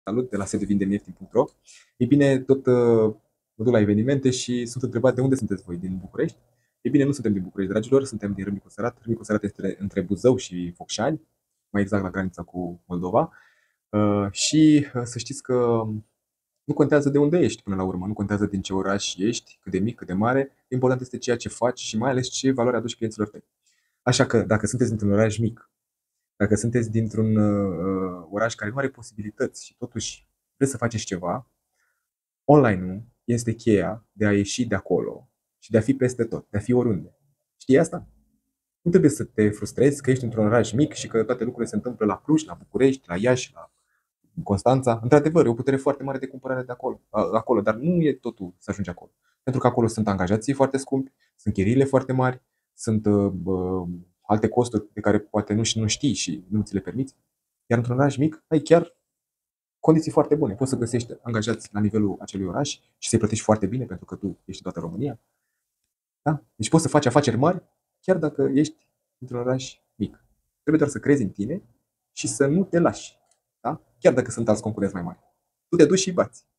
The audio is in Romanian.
Salut, de la sediu-vindemieftin.ro. Ei bine, tot mă duc la evenimente și sunt întrebat de unde sunteți voi, din București? Ei bine, nu suntem din București, dragilor, suntem din Râmnicu Sărat. Râmnicu Sărat este între Buzău și Focșani, mai exact la granița cu Moldova. Și să știți că nu contează de unde ești până la urmă, nu contează din ce oraș ești, cât de mic, cât de mare. Important este ceea ce faci și mai ales ce valoare aduci clienților tăi. Așa că, dacă sunteți dintr-un oraș mic, dacă sunteți dintr-un oraș care nu are posibilități și totuși vreți să faceți ceva, online-ul este cheia de a ieși de acolo și de a fi peste tot, de a fi oriunde. Știi asta? Nu trebuie să te frustrezi că ești într-un oraș mic și că toate lucrurile se întâmplă la Cluj, la București, la Iași, la Constanța. Într-adevăr, e o putere foarte mare de cumpărare de acolo, dar nu e totul să ajungi acolo. Pentru că acolo sunt angajații foarte scumpi, sunt chiriile foarte mari, sunt alte costuri de care poate nu știi și nu ți le permiți. Iar într-un oraș mic ai chiar condiții foarte bune. Poți să găsești angajați la nivelul acelui oraș și să-i plătești foarte bine pentru că tu ești în toată România. Da? Deci poți să faci afaceri mari chiar dacă ești într-un oraș mic. Trebuie doar să crezi în tine și să nu te lași. Da? Chiar dacă sunt alți concurenți mai mari. Tu te duci și îi bați.